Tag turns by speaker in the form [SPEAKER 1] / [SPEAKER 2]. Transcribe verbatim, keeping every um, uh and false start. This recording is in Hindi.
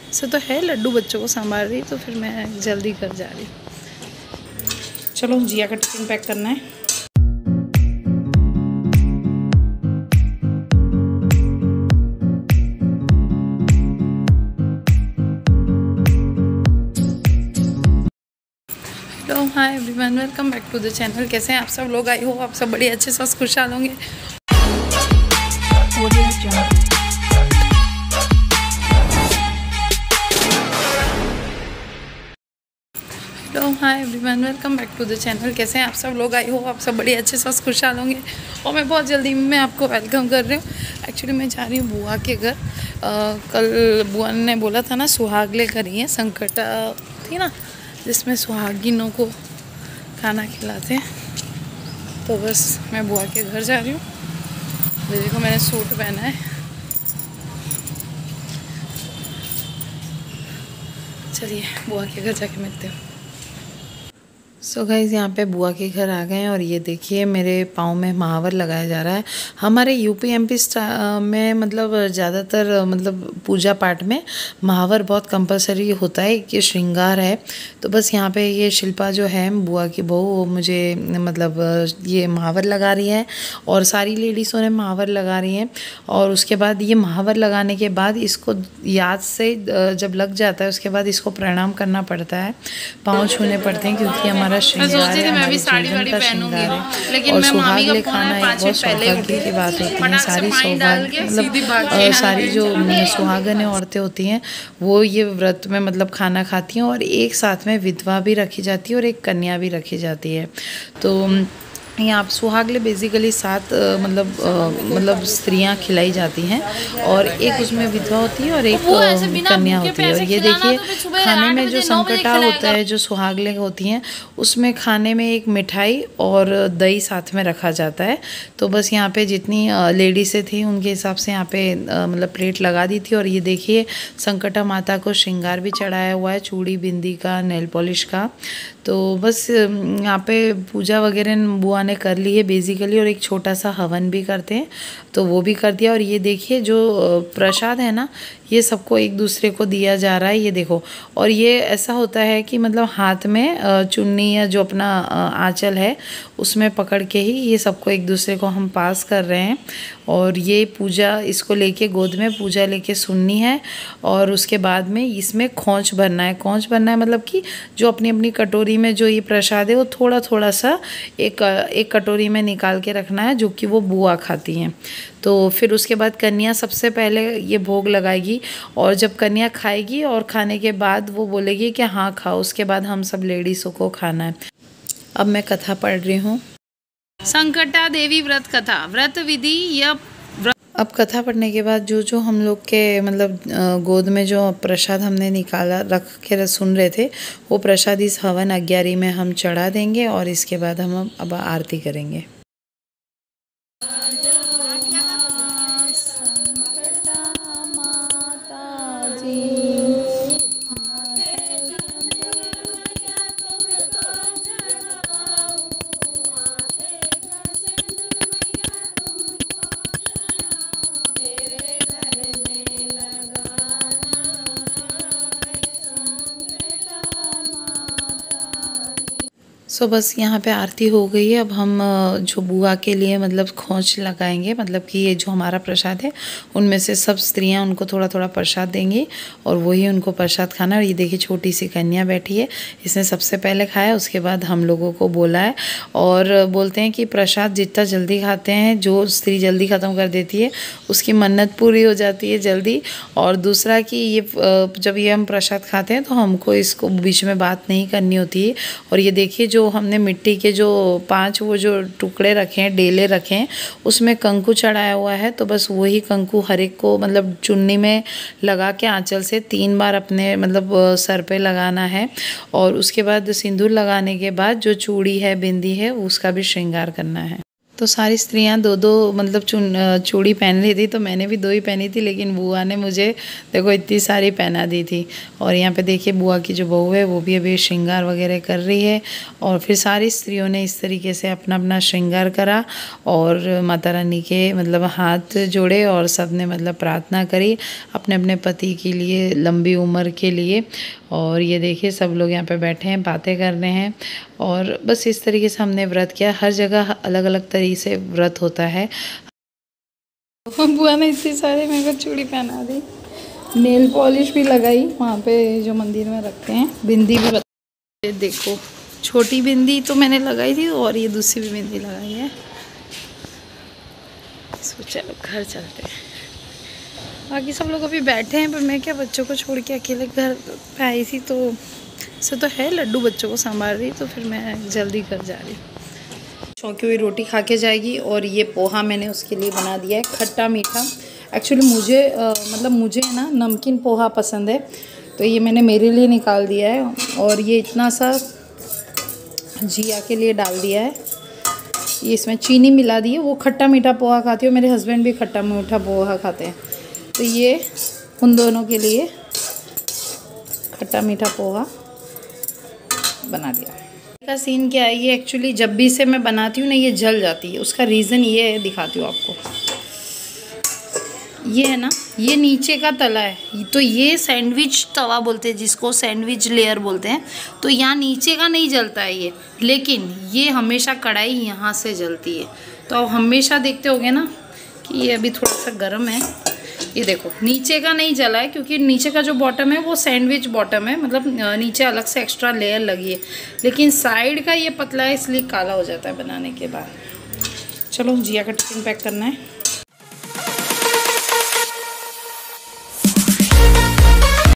[SPEAKER 1] ऐसे तो है लड्डू बच्चों को संभाल रही, तो फिर मैं जल्दी कर जा रही। चलो जिया का टिफिन पैक करना है। Hello hi everyone, welcome back to the channel. कैसे हैं आप सब लोग? आई हो आप सब बड़े अच्छे से खुशहाल होंगे। Hello hi everyone, welcome back to the channel. कैसे हैं आप सब लोग? आई हो आप सब बड़े अच्छे से खुशहाल होंगे। और मैं बहुत जल्दी में आपको वेलकम कर रही हूँ। एक्चुअली मैं जा रही हूँ बुआ के घर। आ, कल बुआ ने बोला था ना सुहागले करी है, संकटा थी ना जिसमें सुहागिनों को खाना खिलाते हैं। तो बस मैं बुआ के घर जा रही हूँ। देखो मैंने सूट पहना है। चलिए बुआ के घर जाके मिलते हैं। सो गाइज़ यहाँ पे बुआ के घर आ गए हैं और ये देखिए मेरे पाँव में महावर लगाया जा रहा है। हमारे यूपी एमपी में मतलब ज़्यादातर मतलब पूजा पाठ में महावर बहुत कंपलसरी होता है कि श्रृंगार है। तो बस यहाँ पे ये शिल्पा जो है बुआ की बहू, वो मुझे मतलब ये महावर लगा रही है और सारी लेडीज़ों ने महावर लगा रही हैं। और उसके बाद ये महावर लगाने के बाद इसको याद से जब लग जाता है उसके बाद इसको प्रणाम करना पड़ता है, पाँव छूने पड़ते हैं, क्योंकि हमारा श्रृंगार है, हमारे जीवन का श्रृंगार है। लेकिन और सुहागले खाना एक बहुत सौभाग्य की बात होती है। सारी सौभाग्य मतलब सारी जो सुहागन औरतें होती हैं वो ये व्रत में मतलब खाना खाती हैं। और एक साथ में विधवा भी रखी जाती है और एक कन्या भी रखी जाती है। तो यहाँ सुहागले बेसिकली सात मतलब मतलब स्त्रियाँ खिलाई जाती हैं और एक उसमें विधवा होती है और एक कन्या होती है। और ये देखिए खाने में जो संकटा होता है, जो सुहागले होती हैं उसमें खाने में एक मिठाई और दही साथ में रखा जाता है। तो बस यहाँ पे जितनी लेडीज़ें थी उनके हिसाब से यहाँ पे मतलब प्लेट लगा दी थी। और ये देखिए संकटा माता को श्रृंगार भी चढ़ाया हुआ है, चूड़ी बिंदी का, नेल पॉलिश का। तो बस यहाँ पे पूजा वगैरह बुआ ने कर ली है बेसिकली, और एक छोटा सा हवन भी करते हैं तो वो भी कर दिया। और ये देखिए जो प्रसाद है ना ये सबको एक दूसरे को दिया जा रहा है, ये देखो। और ये ऐसा होता है कि मतलब हाथ में चुन्नी या जो अपना आंचल है उसमें पकड़ के ही ये सबको एक दूसरे को हम पास कर रहे हैं। और ये पूजा इसको लेके गोद में पूजा लेके सुननी है। और उसके बाद में इसमें खोंच भरना है। खोंच भरना है मतलब कि जो अपनी अपनी कटोरी में जो ये प्रसाद है वो थोड़ा थोड़ा सा एक एक कटोरी में निकाल के रखना है, जो कि वो बुआ खाती हैं। तो फिर उसके बाद कन्या सबसे पहले ये भोग लगाएगी और जब कन्या खाएगी और खाने के बाद वो बोलेगी कि हाँ खाओ, उसके बाद हम सब लेडीज़ों को खाना है। अब मैं कथा पढ़ रही हूँ, संकटा देवी व्रत कथा, व्रत विधि या व्रत। अब कथा पढ़ने के बाद जो जो हम लोग के मतलब गोद में जो प्रसाद हमने निकाला रख के सुन रहे थे वो प्रसाद इस हवन अग्यारी में हम चढ़ा देंगे और इसके बाद हम अब आरती करेंगे। सो so, बस यहाँ पे आरती हो गई है। अब हम जो बुआ के लिए मतलब खोंच लगाएंगे, मतलब कि ये जो हमारा प्रसाद है उनमें से सब स्त्रियाँ उनको थोड़ा थोड़ा प्रसाद देंगी और वही उनको प्रसाद खाना। और ये देखिए छोटी सी कन्या बैठी है, इसने सबसे पहले खाया, उसके बाद हम लोगों को बोला है। और बोलते हैं कि प्रसाद जितना जल्दी खाते हैं, जो स्त्री जल्दी ख़त्म कर देती है उसकी मन्नत पूरी हो जाती है जल्दी। और दूसरा कि ये जब ये हम प्रसाद खाते हैं तो हमको इसको बीच में बात नहीं करनी होती है। और ये देखिए जो हमने मिट्टी के जो पांच वो जो टुकड़े रखे हैं, डेले रखे हैं, उसमें कंकु चढ़ाया हुआ है। तो बस वही कंकु हर एक को मतलब चुन्नी में लगा के आंचल से तीन बार अपने मतलब सर पे लगाना है। और उसके बाद सिंदूर लगाने के बाद जो चूड़ी है, बिंदी है, उसका भी श्रृंगार करना है। तो सारी स्त्रियां दो दो मतलब चुन चूड़ी पहन रही थी, तो मैंने भी दो ही पहनी थी, लेकिन बुआ ने मुझे देखो इतनी सारी पहना दी थी। और यहाँ पे देखिए बुआ की जो बहू है वो भी अभी श्रृंगार वगैरह कर रही है। और फिर सारी स्त्रियों ने इस तरीके से अपना अपना श्रृंगार करा और माता रानी के मतलब हाथ जोड़े और सब ने मतलब प्रार्थना करी अपने अपने पति के लिए, लंबी उम्र के लिए। और ये देखिए सब लोग यहाँ पे बैठे हैं, बातें कर रहे हैं। और बस इस तरीके से हमने व्रत किया। हर जगह अलग अलग तरीके से व्रत होता है। बुआ ने इतनी सारी मेरे को चूड़ी पहना दी, नेल पॉलिश भी लगाई वहाँ पे जो मंदिर में रखते हैं, बिंदी भी बता, देखो छोटी बिंदी तो मैंने लगाई थी और ये दूसरी भी बिंदी लगाई है। इसको चलो घर चलते हैं। बाकी सब लोग अभी बैठे हैं, पर मैं क्या बच्चों को छोड़ के अकेले घर पे आई थी, तो से तो है लड्डू बच्चों को संभाल रही, तो फिर मैं जल्दी घर जा रही। चौंकी हुई रोटी खा के जाएगी। और ये पोहा मैंने उसके लिए बना दिया है, खट्टा मीठा। एक्चुअली मुझे आ, मतलब मुझे है ना नमकीन पोहा पसंद है, तो ये मैंने मेरे लिए निकाल दिया है। और ये इतना सा जिया के लिए डाल दिया है। ये इसमें चीनी मिला दी है, वो खट्टा मीठा पोहा खाती है, मेरे हस्बैंड भी खट्टा मीठा पोहा खाते हैं, तो ये उन दोनों के लिए खट्टा मीठा पोहा बना दिया। का सीन क्या है, ये एक्चुअली जब भी से मैं बनाती हूँ ना ये जल जाती है। उसका रीज़न ये है, दिखाती हूँ आपको। ये है ना, ये नीचे का तला है, तो ये सैंडविच तवा बोलते हैं जिसको, सैंडविच लेयर बोलते हैं। तो यहाँ नीचे का नहीं जलता है ये, लेकिन ये हमेशा कढ़ाई यहाँ से जलती है। तो आप हमेशा देखते होगे ना कि ये अभी थोड़ा सा गर्म है। ये देखो नीचे का नहीं जला है, क्योंकि नीचे का जो बॉटम है वो सैंडविच बॉटम है, मतलब नीचे अलग से एक्स्ट्रा लेयर लगी है। लेकिन साइड का ये पतला है, इसलिए काला हो जाता है बनाने के बाद। चलो जिया का टिफिन पैक करना है।